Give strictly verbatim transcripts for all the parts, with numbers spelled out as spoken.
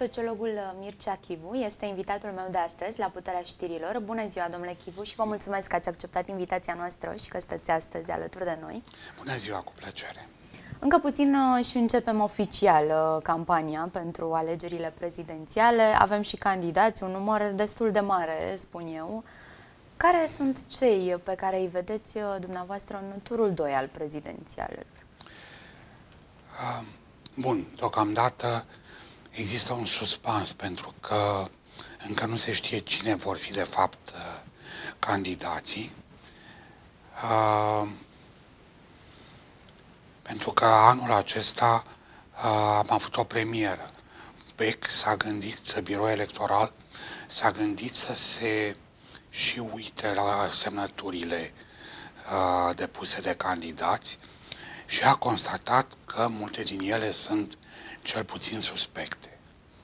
Sociologul Mircea Chivu este invitatul meu de astăzi la Puterea Știrilor. Bună ziua, domnule Chivu, și vă mulțumesc că ați acceptat invitația noastră și că stăți astăzi alături de noi. Bună ziua, cu plăcere. Încă puțin și începem oficial campania pentru alegerile prezidențiale. Avem și candidați, un număr destul de mare, spun eu. Care sunt cei pe care îi vedeți dumneavoastră în turul doi al prezidențialelor? Bun, deocamdată există un suspans pentru că încă nu se știe cine vor fi de fapt candidații. Pentru că anul acesta am avut o premieră. B E C s-a gândit, Biroul Electoral s-a gândit să se și uite la semnăturile uh, depuse de candidați și a constatat că multe din ele sunt cel puțin suspecte.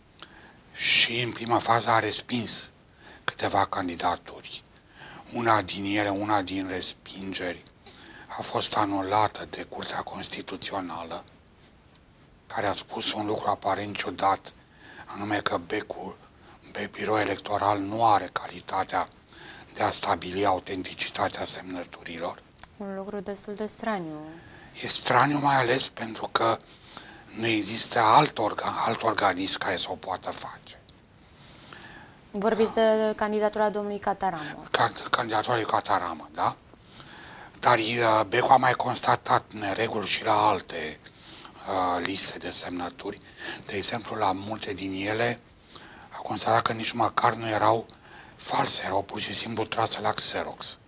Și în prima fază a respins câteva candidaturi. Una din ele, una din respingeri, a fost anulată de Curtea Constituțională, care a spus un lucru aparent ciudat, anume că B E C-ul, Biroul Electoral, nu are calitatea de a stabili autenticitatea semnăturilor. Un lucru destul de straniu. E straniu mai ales pentru că nu există alt, organ, alt organism care să o poată face. Vorbiți de candidatura domnului Cataramă. Candidatura lui Cataramă, da? Dar B E C-ul a mai constatat nereguli și la alte uh, liste de semnături. De exemplu, la multe din ele a constatat că nici măcar nu erau false, erau pur și simplu trase la Xerox.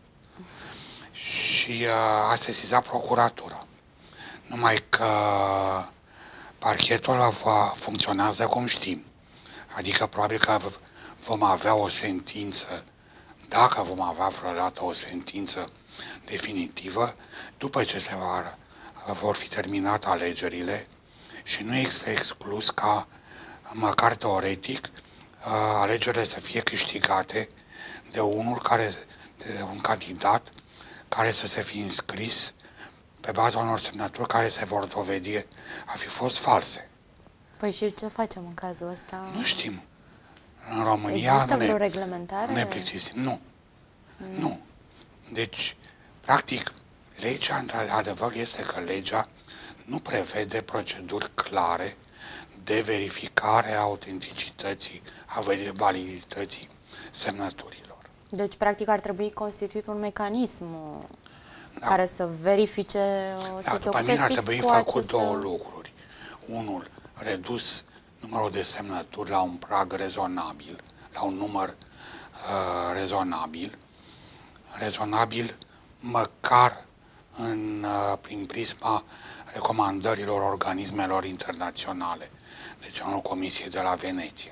Și uh, a sesizat procuratura. Numai că parchetul va funcționează cum știm. Adică probabil că vom avea o sentință, dacă vom avea vreodată o sentință definitivă, după ce se va, vor fi terminate alegerile și nu este exclus ca, măcar teoretic, alegerile să fie câștigate de unul care, de un candidat care să se fi înscris pe baza unor semnături care se vor dovedi a fi fost false. Păi și ce facem în cazul ăsta? Nu știm. În România există nu vreo ne, reglementare? Nu ne plictisim. Nu. Mm. Nu. Deci, practic, legea, într-adevăr, este că legea nu prevede proceduri clare de verificare a autenticității, a validității semnăturilor. Deci, practic, ar trebui constituit un mecanism Da. care să verifice, Da, să se după ocupe mine ar fix trebui cu făcut aceste... două lucruri. Unul, redus numărul de semnături la un prag rezonabil, la un număr uh, rezonabil, rezonabil măcar în, uh, prin prisma recomandărilor organismelor internaționale, deci anul Comisiei de la Veneția.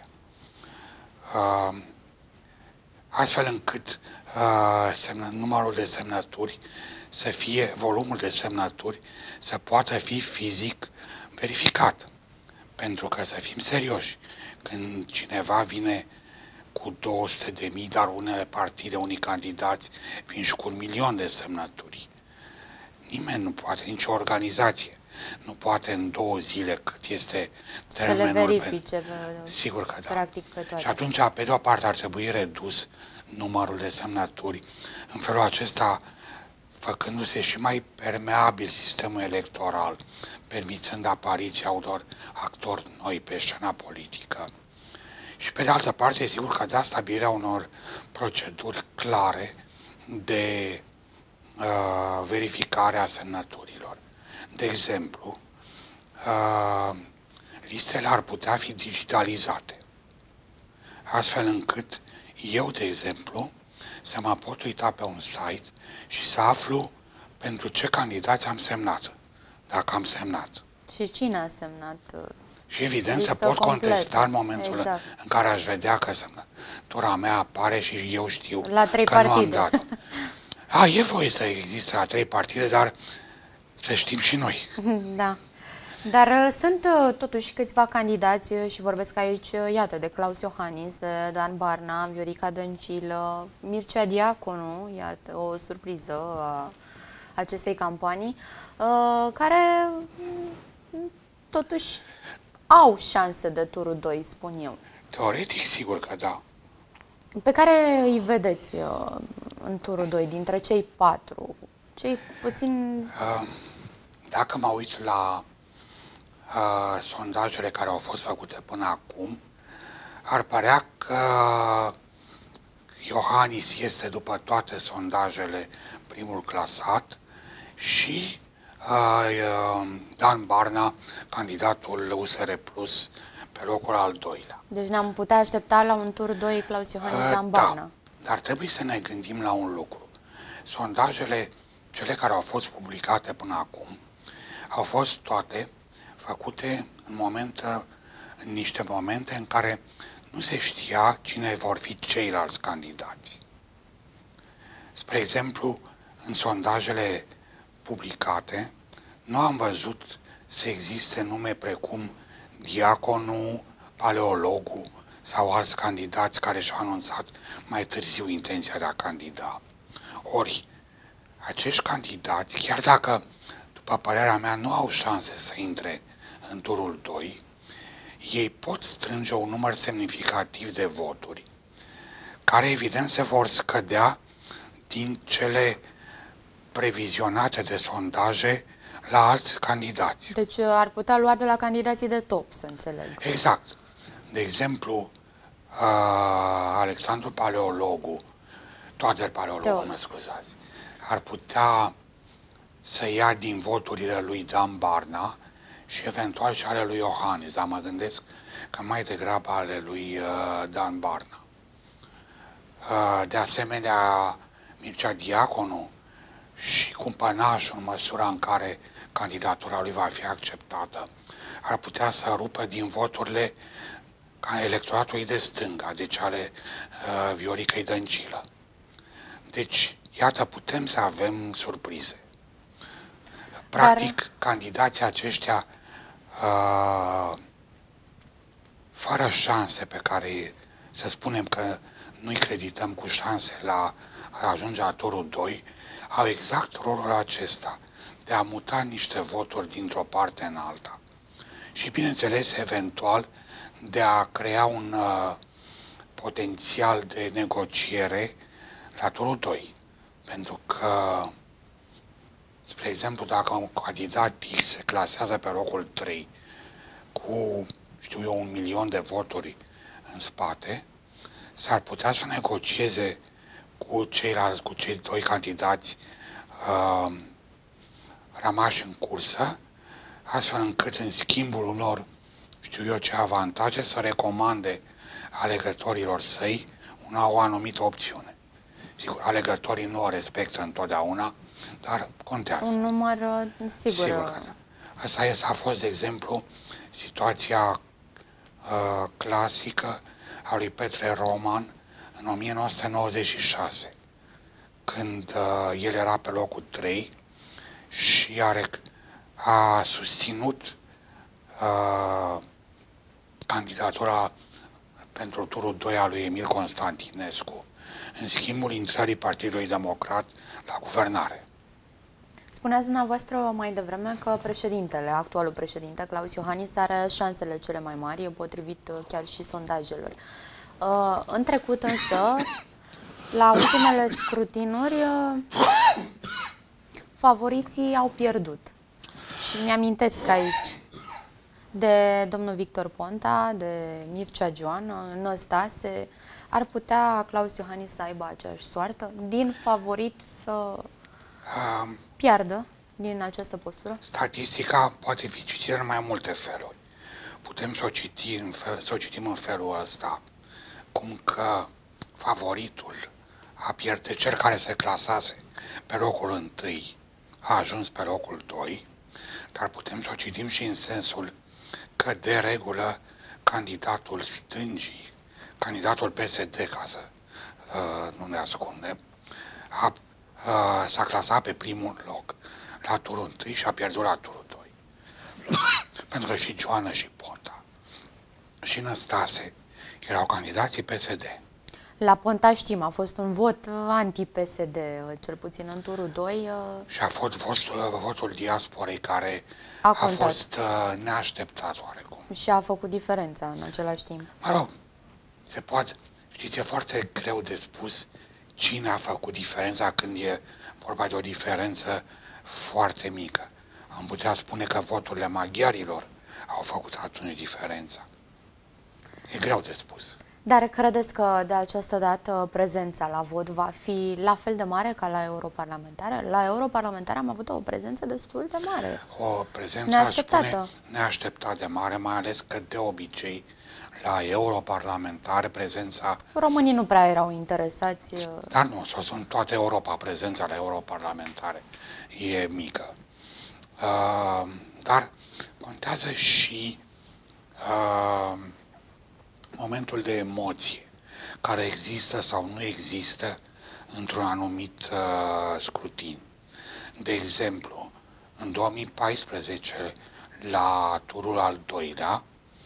Uh, astfel încât uh, semnă, numărul de semnături să fie, volumul de semnături să poată fi fizic verificat. Pentru că, să fim serioși, când cineva vine cu două sute de mii, dar unele partide, unii candidați vin și cu un milion de semnături, nimeni nu poate, nicio organizație nu poate în două zile, cât este termenul. Să le verifice, pe, sigur că da. Practic pe toate. Și atunci, pe de o parte, ar trebui redus numărul de semnături. În felul acesta, făcându-se și mai permeabil sistemul electoral, permițând apariția unor actori noi pe scena politică. Și pe de altă parte, sigur că da stabilirea unor proceduri clare de uh, verificare a semnăturilor. De exemplu, uh, listele ar putea fi digitalizate, astfel încât eu, de exemplu, să mă pot uita pe un site și să aflu pentru ce candidați am semnat, dacă am semnat. Și cine a semnat? Și evident să Listă pot completă. contesta în momentul Exact. în care aș vedea că semnătura mea apare și eu știu La trei că partide. nu am dat-o. A, e voie să existe la trei partide, dar să știm și noi. Da. Dar uh, sunt uh, totuși câțiva candidați uh, și vorbesc aici, uh, iată, de Claus Iohannis, de Dan Barna, Viorica Dăncilă, Mircea Diaconu, iată, o surpriză a acestei campanii, uh, care mm, totuși au șanse de turul doi, spun eu. Teoretic, sigur că da. Pe care îi vedeți uh, în turul doi, dintre cei patru? Cei puțin... Uh, dacă mă uit la uh, sondajele care au fost făcute până acum, ar părea că Iohannis este, după toate sondajele, primul clasat și uh, Dan Barna, candidatul U S R Plus, pe locul al doilea. Deci ne-am putea aștepta la un tur doi Claus Iohannis Dan Barna. Da, dar trebuie să ne gândim la un lucru. Sondajele, cele care au fost publicate până acum, au fost toate făcute în, momente, în niște momente în care nu se știa cine vor fi ceilalți candidați. Spre exemplu, în sondajele publicate, nu am văzut să existe nume precum Diaconu, Paleologul sau alți candidați care și-au anunțat mai târziu intenția de a candida. Ori, acești candidați, chiar dacă, după părerea mea, nu au șanse să intre în turul doi, ei pot strânge un număr semnificativ de voturi, care evident se vor scădea din cele previzionate de sondaje la alți candidați. Deci ar putea lua de la candidații de top, să înțeleg. Exact. De exemplu, uh, Alexandru Paleologu, Toader Paleologu, mă scuzați, ar putea să ia din voturile lui Dan Barna și eventual și ale lui Iohannis, dar mă gândesc că mai degrabă ale lui uh, Dan Barna. Uh, de asemenea, Mircea Diaconu și cumpănașul, în măsura în care candidatura lui va fi acceptată, ar putea să rupă din voturile ca electoratului de stânga, deci ale uh, Vioricăi Dăncilă. Deci, iată, putem să avem surprize. Practic, Dar... candidații aceștia uh, fără șanse pe care, să spunem că nu-i credităm cu șanse la a ajunge la turul doi, au exact rolul acesta de a muta niște voturi dintr-o parte în alta. Și, bineînțeles, eventual, de a crea un uh, potențial de negociere la turul doi. Pentru că, spre exemplu, dacă un candidat X se clasează pe locul trei cu, știu eu, un milion de voturi în spate, s-ar putea să negocieze cu ceilalți, cu cei doi candidați uh, rămași în cursă, astfel încât în schimbul unor, știu eu ce avantaje, să recomande alegătorilor săi una, o anumită opțiune. Sigur, alegătorii nu o respectă întotdeauna, dar contează. Un număr, sigur. Sigur că da. Asta este, a fost, de exemplu, situația uh, clasică a lui Petre Roman în o mie nouă sute nouăzeci și șase, când uh, el era pe locul trei și a, a susținut uh, candidatura pentru turul doi al lui Emil Constantinescu, în schimbul intrării Partidului Democrat la guvernare. Spuneați dumneavoastră mai devreme că președintele, actualul președinte, Claus Iohannis, are șansele cele mai mari, potrivit chiar și sondajelor. Uh, în trecut însă, la ultimele scrutinuri, uh, favoriții au pierdut. Și mi-amintesc aici de domnul Victor Ponta, de Mircea Joan, Năstase. Ar putea Claus Iohannis să aibă aceeași soartă? Din favorit să um, piardă din această postură? Statistica poate fi citită în mai multe feluri. Putem să o, citi în fel, să o citim în felul ăsta, cum că favoritul a pierdut, cel care se clasase pe locul întâi a ajuns pe locul doi, dar putem să o citim și în sensul că, de regulă, candidatul stângii, candidatul P S D, ca să uh, nu ne ascundem, a, uh, s-a clasat pe primul loc la turul întâi și a pierdut la turul doi. Pentru că și Joană și Ponta și Năstase erau candidații P S D. La Ponta știm, a fost un vot anti-P S D, cel puțin în turul doi. Și a fost votul, votul diasporei care a, a fost neașteptat oarecum. Și a făcut diferența în același timp. Mă rog, se poate, știți, e foarte greu de spus cine a făcut diferența când e vorba de o diferență foarte mică. Am putea spune că voturile maghiarilor au făcut atunci diferența. E greu de spus. Dar credeți că de această dată prezența la vot va fi la fel de mare ca la europarlamentare? La europarlamentare am avut o prezență destul de mare. O prezență, neașteptată. Aș spune, neașteptat de mare, mai ales că de obicei la europarlamentare prezența... Românii nu prea erau interesați. Dar nu, sau sunt toată Europa, prezența la europarlamentare e mică. Uh, dar contează și uh, momentul de emoție care există sau nu există într-un anumit uh, scrutin. De exemplu, în două mii paisprezece, la turul al doilea,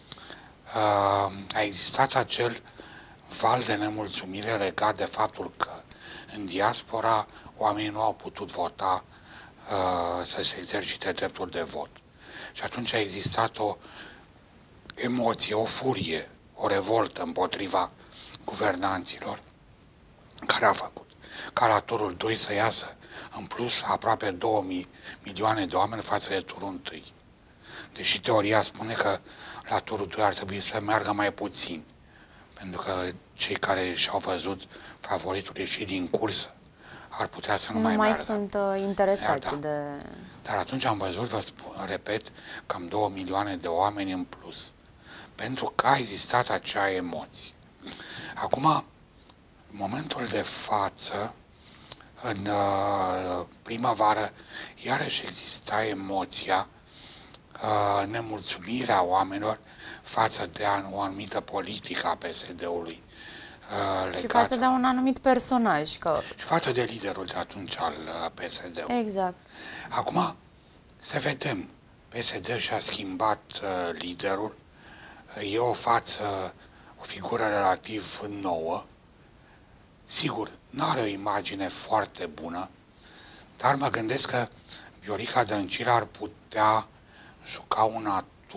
uh, a existat acel val de nemulțumire legat de faptul că în diaspora oamenii nu au putut vota uh, să se exercite dreptul de vot. Și atunci a existat o emoție, o furie, o revoltă împotriva guvernanților, care a făcut ca la turul doi să iasă în plus aproape două milioane de oameni față de turul unu. Deși teoria spune că la turul doi ar trebui să meargă mai puțin, pentru că cei care și-au văzut favoritul ieși din cursă ar putea să nu, nu mai mai meargă. sunt uh, interesați da. de... Dar atunci am văzut, vă spun, repet, cam două milioane de oameni în plus, pentru că a existat acea emoție. Acum, în momentul de față, în uh, primăvară, iarăși exista emoția, uh, nemulțumirea oamenilor față de o anumită politică a P S D-ului. Uh, și față de un anumit personaj. Că... Și față de liderul de atunci al uh, P S D-ului. Exact. Acum, să vedem, P S D și-a schimbat uh, liderul, e o față, o figură relativ nouă. Sigur, nu are o imagine foarte bună, dar mă gândesc că Viorica Dăncilă ar putea juca un atu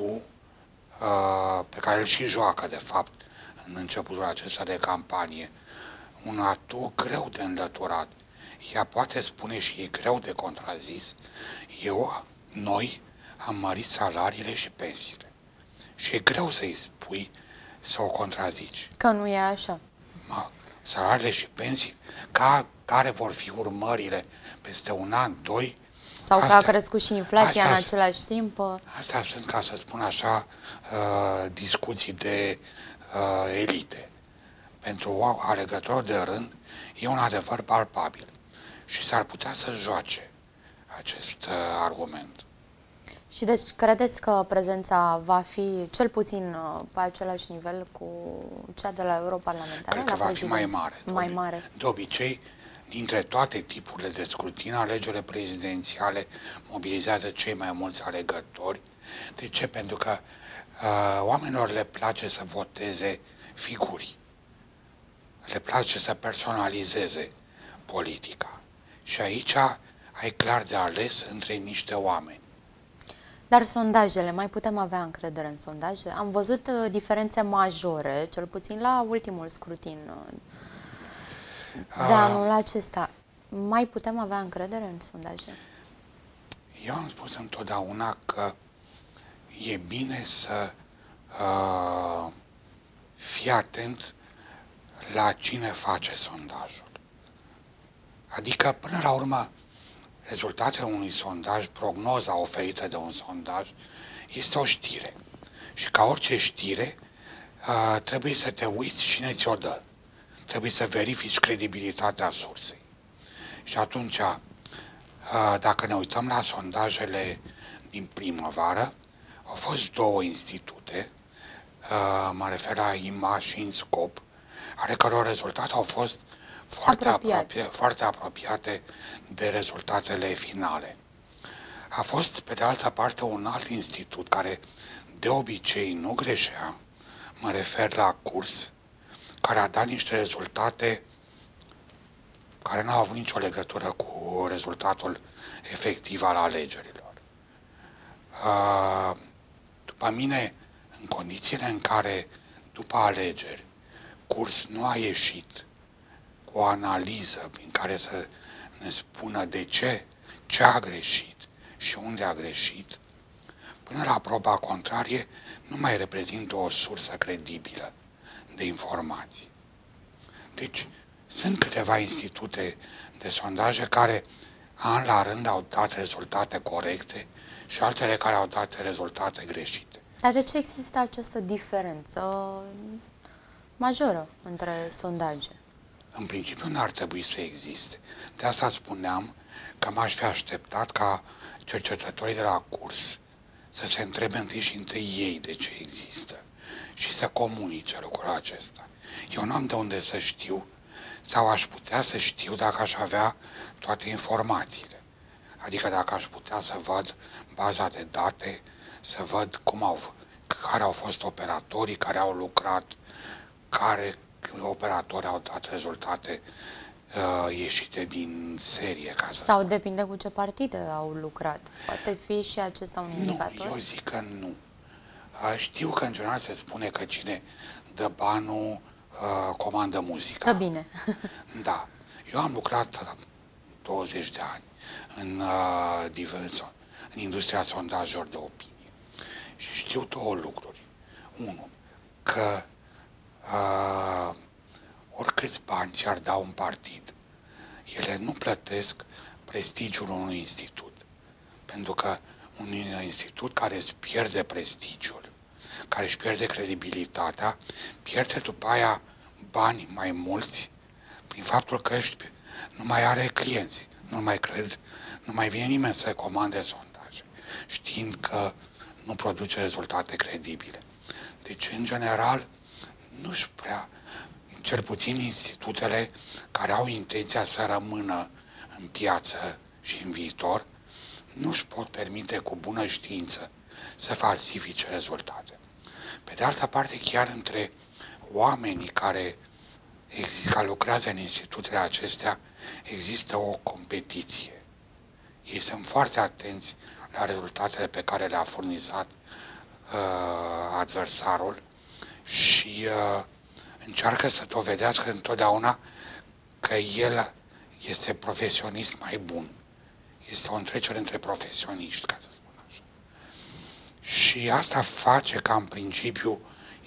uh, pe care îl și joacă, de fapt, în începutul acesta de campanie. Un atu greu de înlăturat. Ea poate spune și e greu de contrazis. Eu, noi, am mărit salariile și pensiile. Și e greu să-i spui să o contrazici. Că nu e așa. Ma, salariile și pensii, ca, care vor fi urmările peste un an, doi? Sau astea, că a crescut și inflația astea, în același timp? Astea sunt, ca să spun așa, uh, discuții de uh, elite. Pentru alegători de rând, e un adevăr palpabil. Și s-ar putea să joace acest uh, argument. Și deci credeți că prezența va fi cel puțin pe același nivel cu cea de la europarlamentare? Cred că va fi mai mare. Mai mare. De obicei, dintre toate tipurile de scrutin, alegerile prezidențiale mobilizează cei mai mulți alegători. De ce? Pentru că uh, oamenilor le place să voteze figuri. Le place să personalizeze politica. Și aici ai clar de ales între niște oameni. Dar sondajele, mai putem avea încredere în sondaje? Am văzut uh, diferențe majore, cel puțin la ultimul scrutin uh, de uh, anul acesta. Mai putem avea încredere în sondaje? Eu am spus întotdeauna că e bine să uh, fii atent la cine face sondajul. Adică, până la urmă, rezultatele unui sondaj, prognoza oferită de un sondaj, este o știre. Și ca orice știre, uh, trebuie să te uiți cine ți-o dă. Trebuie să verifici credibilitatea sursei. Și atunci, uh, dacă ne uităm la sondajele din primăvară, au fost două institute, uh, mă refer la I M A și INSCOP, ale căror rezultate au fost foarte, Apropiat. apropie, foarte apropiate de rezultatele finale. A fost, pe de altă parte, un alt institut care de obicei nu greșea, mă refer la Curs, care a dat niște rezultate care n-au avut nicio legătură cu rezultatul efectiv al alegerilor. După mine, în condițiile în care, după alegeri, Kurs nu a ieșit cu o analiză prin care să ne spună de ce, ce a greșit și unde a greșit, până la proba contrarie, nu mai reprezintă o sursă credibilă de informații. Deci, sunt câteva institute de sondaje care, an la rând, au dat rezultate corecte și altele care au dat rezultate greșite. Dar de ce există această diferență majoră între sondaje? În principiu n-ar trebui să existe. De asta spuneam că m-aș fi așteptat ca cercetătorii de la Kurs să se întrebe întâi și întâi ei de ce există și să comunice lucrul acesta. Eu nu am de unde să știu sau aș putea să știu dacă aș avea toate informațiile. Adică dacă aș putea să văd baza de date, să văd cum au, care au fost operatorii care au lucrat, care operatori au dat rezultate uh, ieșite din serie. Ca să Sau spun. depinde cu ce partide au lucrat. Poate fi și acesta un indicator? Nu, eu zic că nu. Uh, știu că în general se spune că cine dă banul uh, comandă muzica. Stă bine. Da. Eu am lucrat douăzeci de ani în, uh, divers, în industria sondajelor de opinie. Și știu două lucruri. Unu, că uh, oricâți bani ți-ar da un partid, ele nu plătesc prestigiul unui institut. Pentru că un institut care îți pierde prestigiul, care își pierde credibilitatea, pierde după aia bani mai mulți prin faptul că ești, nu mai are clienți, nu mai cred, nu mai vine nimeni să comande sondaje, știind că nu produce rezultate credibile. Deci, în general, nu-și prea, cel puțin institutele care au intenția să rămână în piață și în viitor, nu-și pot permite cu bună știință să falsifice rezultate. Pe de altă parte, chiar între oamenii care, care lucrează în institutele acestea, există o competiție. Ei sunt foarte atenți la rezultatele pe care le-a furnizat uh, adversarul și uh, încearcă să dovedească întotdeauna că el este profesionist mai bun. Este o întrecere între profesioniști, ca să spun așa. Și asta face ca, în principiu,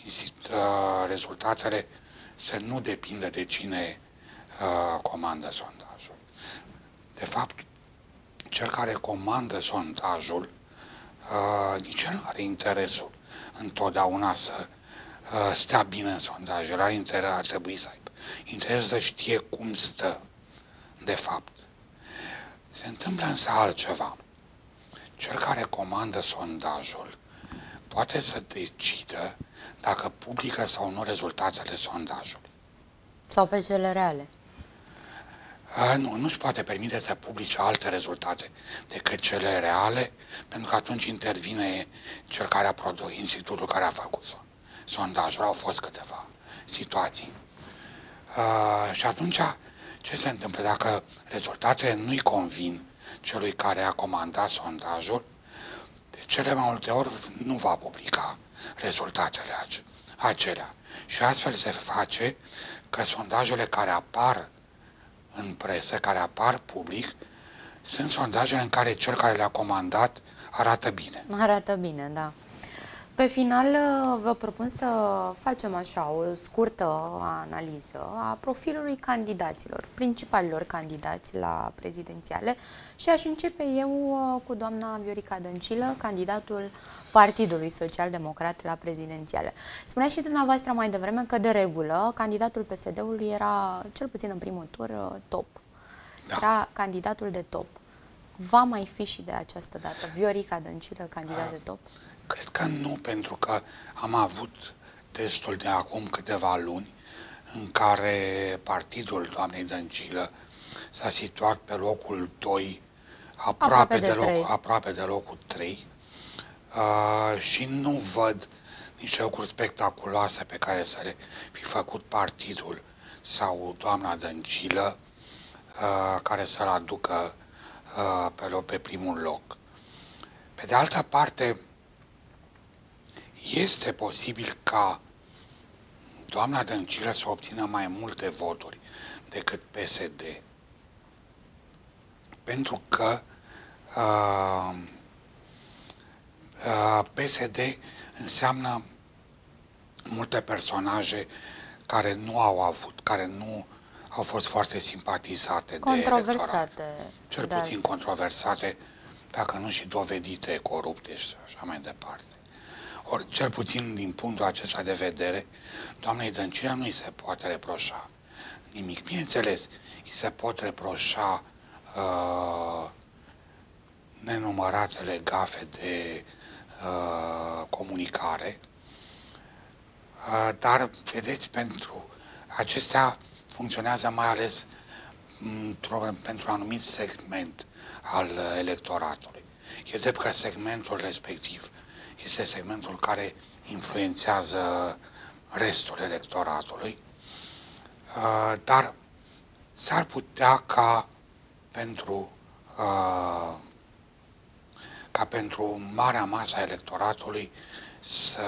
rezultatele să nu depindă de cine uh, comandă sondajul. De fapt, cel care comandă sondajul uh, nici el nu are interesul întotdeauna să uh, stea bine în sondaj. El are interes, ar trebui să aibă interesul să știe cum stă, de fapt. Se întâmplă însă altceva. Cel care comandă sondajul poate să decidă dacă publică sau nu rezultatele sondajului. Sau pe cele reale. A, nu, nu-și poate permite să publice alte rezultate decât cele reale, pentru că atunci intervine cel care a produs, institutul care a făcut sondajul. Au fost câteva situații. A, și atunci, ce se întâmplă? Dacă rezultatele nu-i convin celui care a comandat sondajul, de cele mai multe ori nu va publica rezultatele acelea. Și astfel se face că sondajele care apar în presă, care apar public, sunt sondajele în care cel care le-a comandat arată bine. Arată bine, da. Pe final, vă propun să facem așa o scurtă analiză a profilului candidaților, principalilor candidați la prezidențiale, și aș începe eu cu doamna Viorica Dăncilă, candidatul Partidului Social-Democrat la prezidențiale. Spunea și dumneavoastră mai devreme că, de regulă, candidatul P S D-ului era, cel puțin în primul tur, top. Da. Era candidatul de top. Va mai fi și de această dată Viorica Dăncilă candidat de top? Cred că nu, pentru că am avut testul de acum câteva luni în care partidul doamnei Dăncilă s-a situat pe locul doi, aproape, aproape, de, de, loc, aproape de locul trei uh, și nu văd niște lucruri spectaculoase pe care să le fi făcut partidul sau doamna Dăncilă, uh, care să-l aducă uh, pe, loc, pe primul loc. Pe de altă parte, este posibil ca doamna Dăncilă să obțină mai multe voturi decât P S D. Pentru că uh, uh, P S D înseamnă multe personaje care nu au avut, care nu au fost foarte simpatizate de electorat. Cel dar... puțin controversate, dacă nu și dovedite, corupte și așa mai departe. Ori, cel puțin din punctul acesta de vedere, doamnei Dăncilă nu îi se poate reproșa nimic. Bineînțeles, îi se pot reproșa uh, nenumăratele gafe de uh, comunicare, uh, dar, vedeți, pentru acestea funcționează mai ales pentru un anumit segment al electoratului. E drept că segmentul respectiv este segmentul care influențează restul electoratului, dar s-ar putea ca pentru, ca pentru marea masă a electoratului să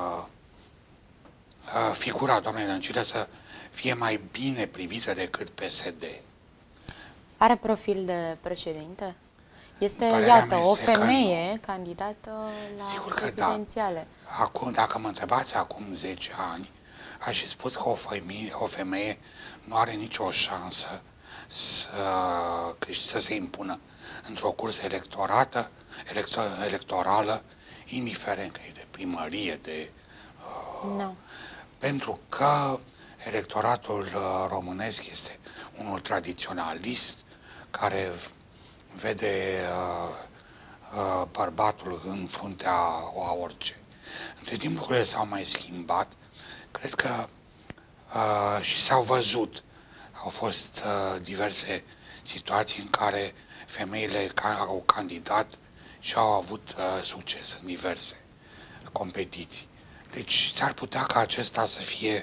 figura doamnei Dăncilă să fie mai bine privită decât P S D. Are profil de președinte? Este, iată, o femeie candidată la Sigur prezidențiale. Că da. Acum, dacă mă întrebați acum zece ani, aș fi spus că o femeie, o femeie nu are nicio șansă să, să se impună într-o cursă electorată, elector, electorală, indiferent că e de primărie, de... Uh, no. Pentru că electoratul uh, românesc este unul tradiționalist, care vede uh, uh, bărbatul în fruntea a orice. Între timp lucrurile s-au mai schimbat. Cred că uh, și s-au văzut. Au fost uh, diverse situații în care femeile care au candidat și au avut uh, succes în diverse competiții. Deci s-ar putea ca acesta să fie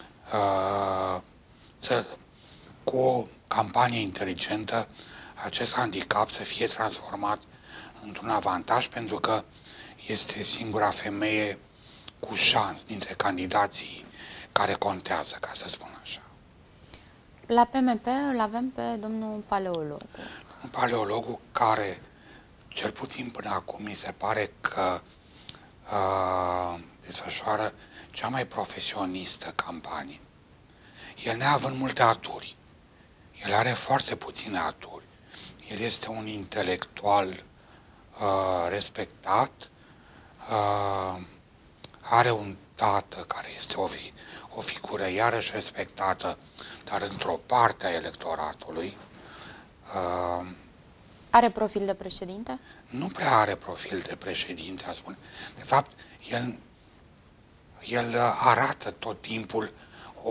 uh, să, cu o campanie inteligentă, acest handicap să fie transformat într-un avantaj, pentru că este singura femeie cu șans dintre candidații care contează, ca să spun așa. La P M P îl avem pe domnul Paleologu. Un paleologu care, cel puțin până acum, mi se pare că uh, desfășoară cea mai profesionistă campanie. El neavând multe aturi. El are foarte puține aturi. El este un intelectual uh, respectat, uh, are un tată care este o, fi, o figură iarăși respectată, dar într-o parte a electoratului. Uh, are profil de președinte? Nu prea are profil de președinte, a spune. De fapt, el, el arată tot timpul o,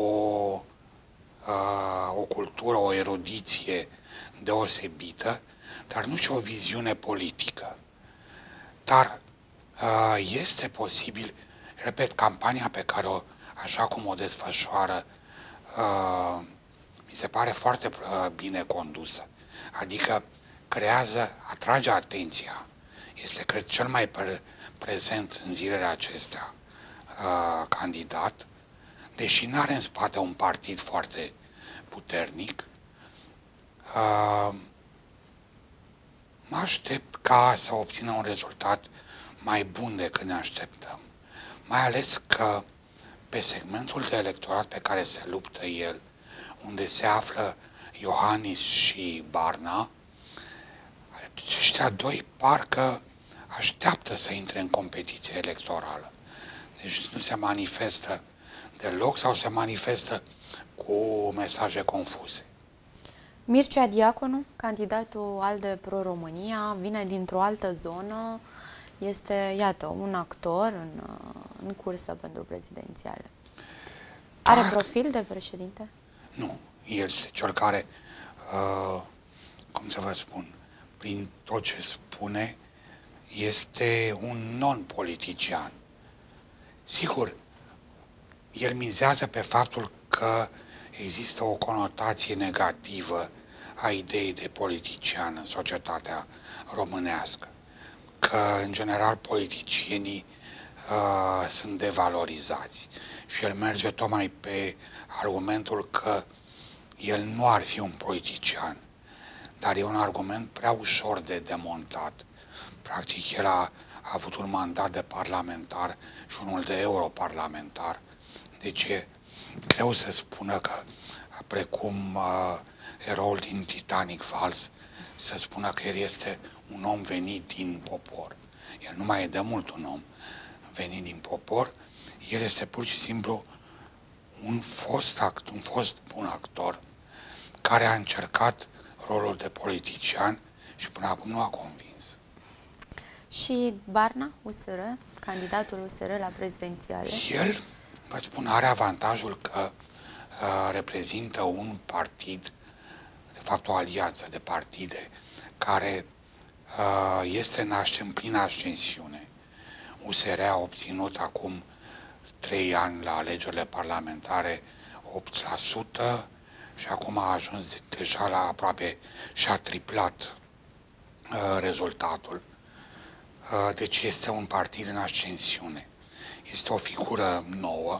uh, o cultură, o erudiție deosebită, dar nu și o viziune politică. Dar uh, este posibil, repet, campania pe care o, așa cum o desfășoară, uh, mi se pare foarte uh, bine condusă. Adică creează, atrage atenția. Este, cred, cel mai pre prezent în zilele acestea uh, candidat, deși nu are în spate un partid foarte puternic. Uh, mă aștept ca să obțină un rezultat mai bun decât ne așteptăm. Mai ales că pe segmentul de electorat pe care se luptă el, unde se află Iohannis și Barna, aceștia doi parcă așteaptă să intre în competiție electorală. Deci nu se manifestă deloc sau se manifestă cu mesaje confuse. Mircea Diaconu, candidatul ALDE Pro-România, vine dintr-o altă zonă, este, iată, un actor în, în cursă pentru prezidențiale. Are Dar, profil de președinte? Nu. El este cel care, uh, cum să vă spun, prin tot ce spune, este un non-politician. sigur, el mizează pe faptul că există o conotație negativă a ideii de politician în societatea românească, că, în general, politicienii uh, sunt devalorizați. Și el merge tocmai pe argumentul că el nu ar fi un politician, dar e un argument prea ușor de demontat. Practic, el a, a avut un mandat de parlamentar și unul de europarlamentar. Deci e greu să spună că, precum uh, eroul din Titanic fals, să spună că el este un om venit din popor. El nu mai e de mult un om venit din popor, el este pur și simplu un fost, act, un fost bun actor care a încercat rolul de politician și până acum nu a convins. Și Barna, U S R, candidatul U S R la prezidențiale? El, vă spun, are avantajul că uh, reprezintă un partid, de fapt o alianță de partide, care uh, este în, în plină ascensiune. U S R a obținut acum trei ani la alegerile parlamentare opt la sută și acum a ajuns deja la aproape și a triplat uh, rezultatul. Uh, deci este un partid în ascensiune. Este o figură nouă.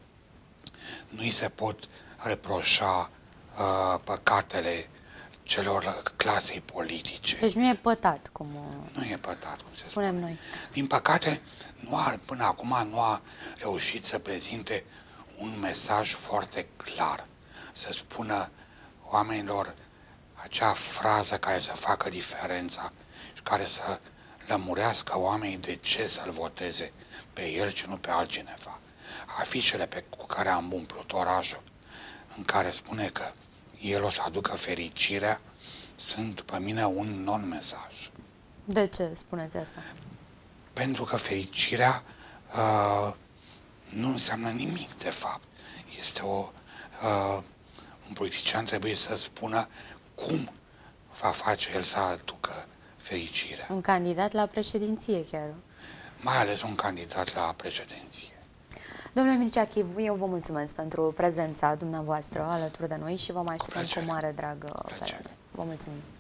Nu îi se pot reproșa uh, păcatele celor clasei politice. Deci nu e pătat, cum Nu e pătat, cum se spunem spune. noi. Din păcate, nu a, până acum nu a reușit să prezinte un mesaj foarte clar, să spună oamenilor acea frază care să facă diferența și care să lămurească oamenii de ce să-l voteze pe el și nu pe altcineva. Afișele pe, cu care am umplut orașul, în care spune că el o să aducă fericirea, sunt, după mine, un non-mesaj. De ce spuneți asta? Pentru că fericirea uh, nu înseamnă nimic, de fapt. Este o... Uh, un politician trebuie să spună cum va face el să aducă fericirea. Un candidat la președinție chiar. Mai ales un candidat la președinție. Domnule Mircea Chivu, eu vă mulțumesc pentru prezența dumneavoastră alături de noi și vă mai așteptăm cu mare drag pe. Vă mulțumim.